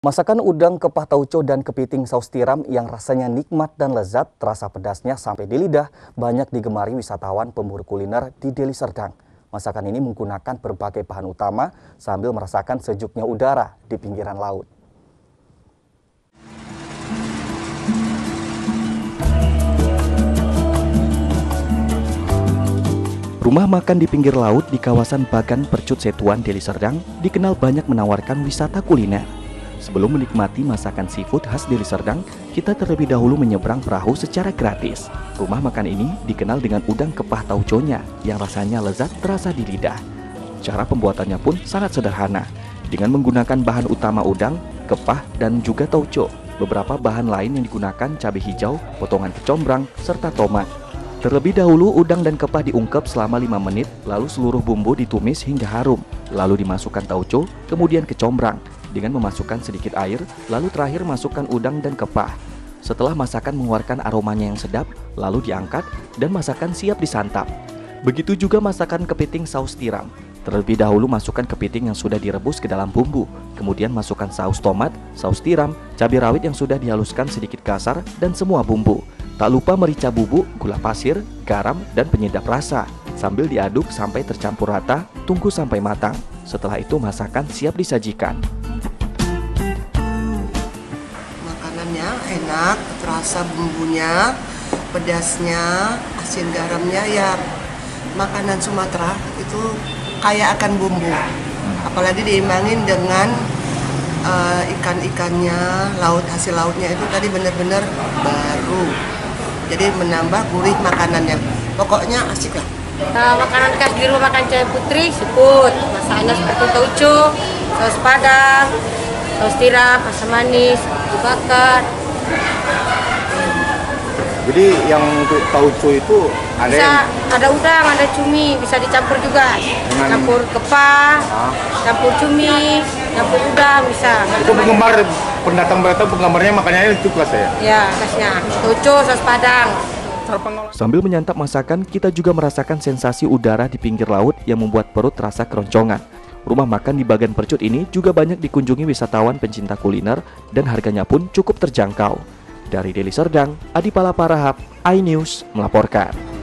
Masakan udang, kepah tauco, dan kepiting saus tiram yang rasanya nikmat dan lezat, terasa pedasnya sampai di lidah, banyak digemari wisatawan pemburu kuliner di Deli Serdang. Masakan ini menggunakan berbagai bahan utama sambil merasakan sejuknya udara di pinggiran laut. Rumah makan di pinggir laut di kawasan Bagan Percut Setuan, Deli Serdang dikenal banyak menawarkan wisata kuliner. Sebelum menikmati masakan seafood khas Deli Serdang, kita terlebih dahulu menyeberang perahu secara gratis. Rumah makan ini dikenal dengan udang kepah tauconya yang rasanya lezat terasa di lidah. Cara pembuatannya pun sangat sederhana, dengan menggunakan bahan utama udang, kepah, dan juga tauco. Beberapa bahan lain yang digunakan cabai hijau, potongan kecombrang, serta tomat. Terlebih dahulu udang dan kepah diungkep selama 5 menit, lalu seluruh bumbu ditumis hingga harum, lalu dimasukkan tauco, kemudian kecombrang dengan memasukkan sedikit air, lalu terakhir masukkan udang dan kepah. Setelah masakan mengeluarkan aromanya yang sedap, lalu diangkat dan masakan siap disantap. Begitu juga masakan kepiting saus tiram. Terlebih dahulu masukkan kepiting yang sudah direbus ke dalam bumbu, kemudian masukkan saus tomat, saus tiram, cabai rawit yang sudah dihaluskan sedikit kasar, dan semua bumbu. Tak lupa merica bubuk, gula pasir, garam, dan penyedap rasa. Sambil diaduk sampai tercampur rata, tunggu sampai matang. Setelah itu masakan siap disajikan. Makanannya enak, terasa bumbunya, pedasnya, asin garamnya ya makanan Sumatera itu kaya akan bumbu. Apalagi diimbangin dengan ikan-ikannya, hasil lautnya itu tadi benar-benar baru. Jadi menambah gurih makanannya. Pokoknya asik lah. Makanan khas di rumah makan Cahaya Putri, seafood. Masakannya seperti tauco, saus padang, saus tiram, asam manis, dibakar. Jadi yang untuk tauco itu ada udang, ada cumi, bisa dicampur juga. Campur kepah, campur cumi, campur udang bisa. Itu penggemarnya makannya itu kelas ya? Ya, khasnya tauco, saus padang. Sambil menyantap masakan, kita juga merasakan sensasi udara di pinggir laut yang membuat perut terasa keroncongan. Rumah makan di Bagan Percut ini juga banyak dikunjungi wisatawan pencinta kuliner dan harganya pun cukup terjangkau. Dari Deli Serdang, Adi Palaparahap, iNews melaporkan.